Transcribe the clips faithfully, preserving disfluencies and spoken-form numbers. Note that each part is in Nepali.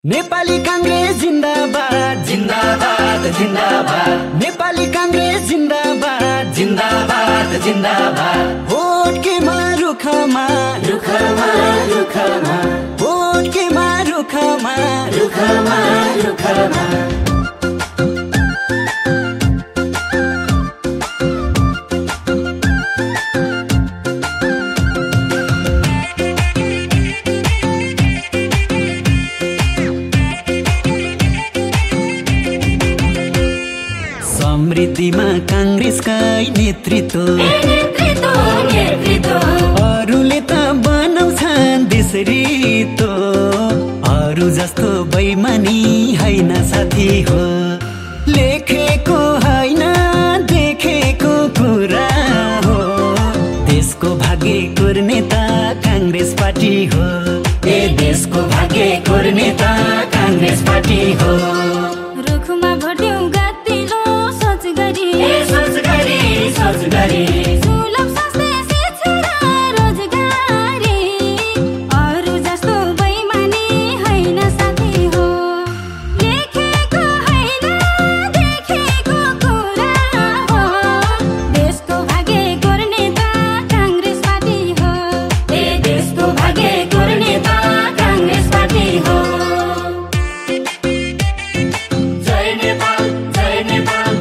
नेपाली कांग्रेस जिंदाबाद जिंदाबाद जिंदाबाद नेपाली कांग्रेस जिंदाबाद जिंदाबाद जिंदाबाद भोट के मारू खमा रुखमा रुखमा भोट के मारू खमा रुखमा रुखमा समृद्धिमा कांग्रेसका नेतृत्व अरूले त बनाउँछन् देशरी तो अरू जस्तो बेइमानी हैन साथी हो लेखेको हैन देखेको कुरा हो देशको भाग्य कोर्ने त कांग्रेस पार्टी हो ए देशको भाग्य कोर्ने त कांग्रेस पार्टी हो रुखमा भट्यौ सुलभ सस्ते शिक्षा रोजगारी अरू जस्तो बेइमानी हैन साथी हो लेखेको हैन देखेको कुरा हो देशको भाग्य कोर्ने त कांग्रेस पार्टी हो ए देशको भाग्य कोर्ने त कांग्रेस पार्टी हो जय नेपाल जय नेपाल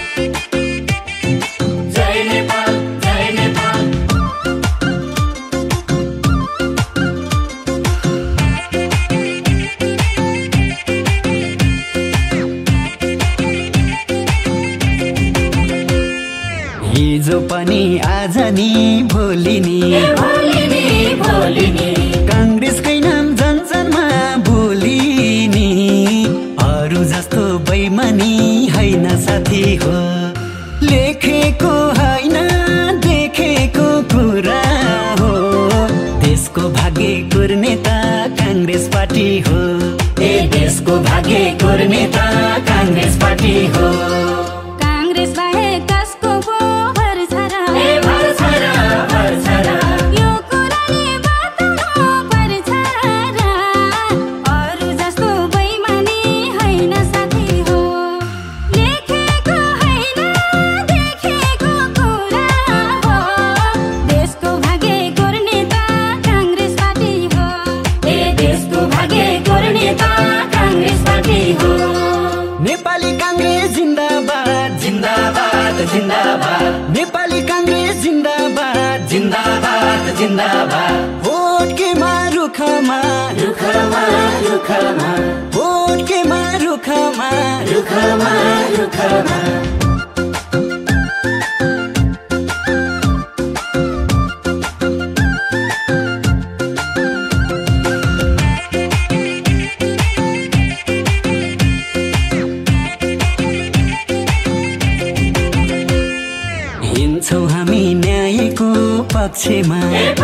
हिजो पनि आज नि भोलि नि कांग्रेसकै नाम जनजनमा बोलिनी अरू जस्तो बेइमानी हैन साथी हो लेखेको हैन देखेको कुरा हो देशको भाग्य कोर्ने त कांग्रेस पार्टी हो ए देशको भाग्य कोर्ने त कांग्रेस पार्टी हो कांग्रेस बाहेक कसको पो भर्छ र ए भर्छ र भर्छ र यो कुराले बताउनु पर्छ र अरू जस्तो बेइमानी हैन साथी हो लेखेको हैन देखेको कुरा हो देशको भाग्य कोर्ने त कांग्रेस पार्टी हो ए देशको भाग्य कोर्ने त कांग्रेस पार्टी हो नेपाली कांग्रेस जिंदाबाद जिंदाबाद जिंदाबाद नेपाली कांग्रेस जिंदाबाद जिंदाबाद जिंदाबाद भोट के मारू खमा रुखमा रुखमा भोट के मारू खमा रुखमा रुखमा हिँड्छौँ हामी न्यायको पक्षमा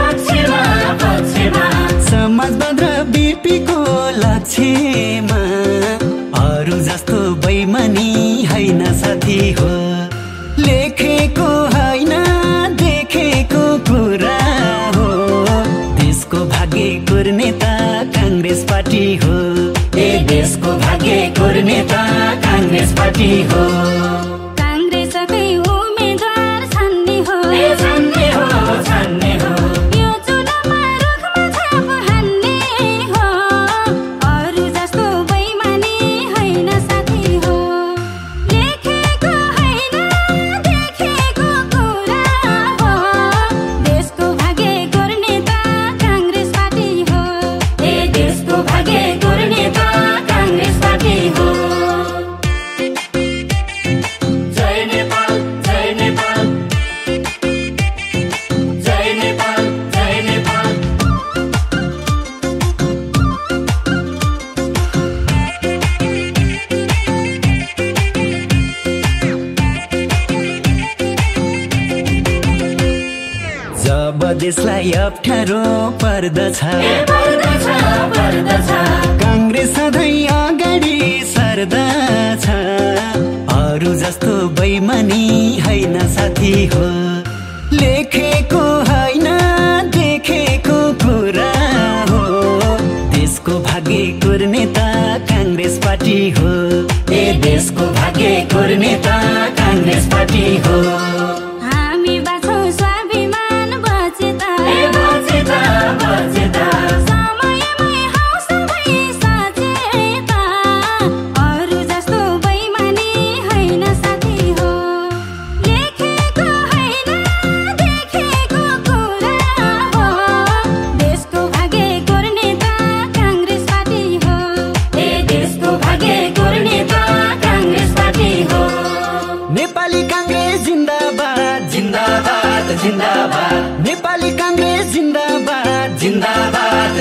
समाजवाद र बिपीको लक्ष्यमा अरू जस्तो बेइमानी हैन साथी हो लेखेको हैन देखेको कुरा हो देशको भाग्य कोर्ने त कांग्रेस पार्टी हो ए देशको भाग्य कोर्ने त कांग्रेस पार्टी हो कांग्रेसकै उम्मेदवार छान्ने हो छान्ने हो छान्ने हो यो चुनावमा रुखमा छाप हान्ने हो अरू जस्तो बेइमानी हैन साथी हो लेखेको हैन देखेको कुरा हो देशको भाग्य कोर्ने त कांग्रेस पार्टी हो ए देशको भाग्य कोर्ने त कांग्रेस पार्टी हो जय नेपाल जय नेपाल जय नेपाल जय नेपाल जब देशलाई अप्ठ्यारो पर्दछ कांग्रेस सधैँ अगाडि सर्दछ अरू जस्तो बेइमानी हैन साथी हो लेखेको हैन देखेको कुरा हो देशको भाग्य कोर्ने त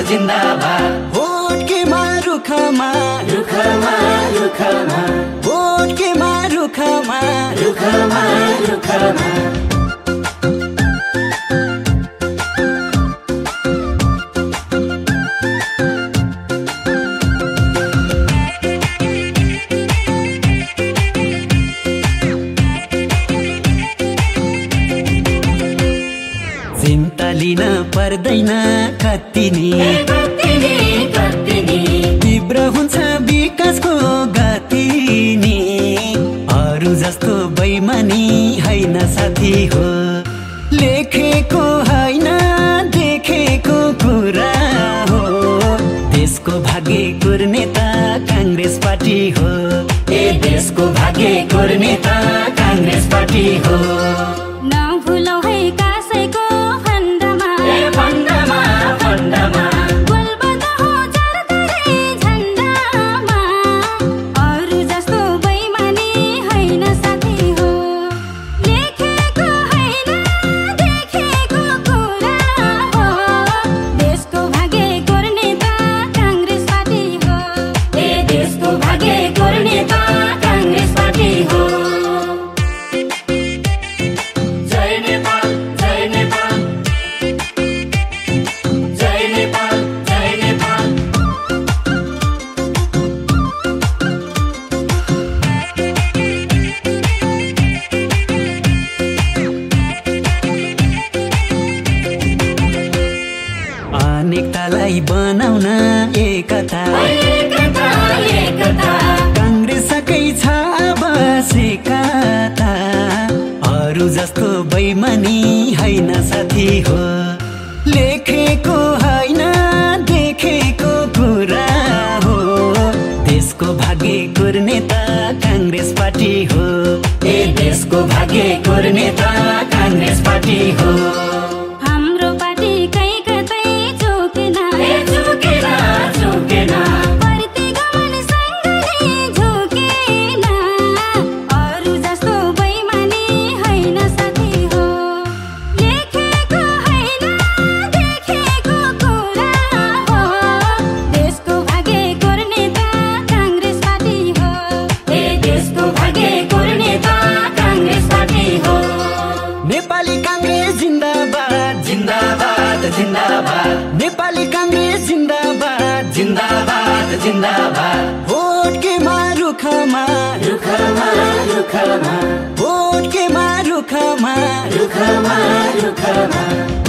जिन्दाबाद भोट के मा रुखमा रुखमा रुखमा भोट के मा रुखमा रुखमा रुखमा लिन पर्दैन कति नि तीव्र हुन्छ विकासको गति नि अरू जस्तो बैमानी हैन साथी हो लेखेको हैन देखेको कुरा हो देशको भाग्य कुर्नेता कांग्रेस पार्टी हो ए देशको भाग्य कुर्नेता कांग्रेस पार्टी हो नभुलौ है कसैको बनाउन एकता कांग्रेसकै छ बसेकता अरू जस्तो बैमानी हैन साथी हो लेखेको हैन देखेको कुरा हो देशको भाग्य कुर्नेता कांग्रेस पार्टी हो ए देशको भाग्य कुर्नेता कांग्रेस पार्टी हो हाम्रो पार्टी कै कतै झुकेन झुकेन झुकेन प्रति गमन सँगले झुकेन अरू जस्तो बैमानी हैन साथी हो लेखेको हैन देखेको कुरा हो देशको भाग्य कुर्नेता कांग्रेस पार्टी हो ए देशको भाग्य कुर्नेता कांग्रेस पार्टी हो नेपाली कांग्रेस जिन्दाबाद जिन्दाबाद जिन्दाबाद नेपाली कांग्रेस जिन्दाबाद जिन्दाबाद जिन्दाबाद भोट के मा रुखमा रुखमा रुखमा भोट के मा रुखमा रुखमा रुखमा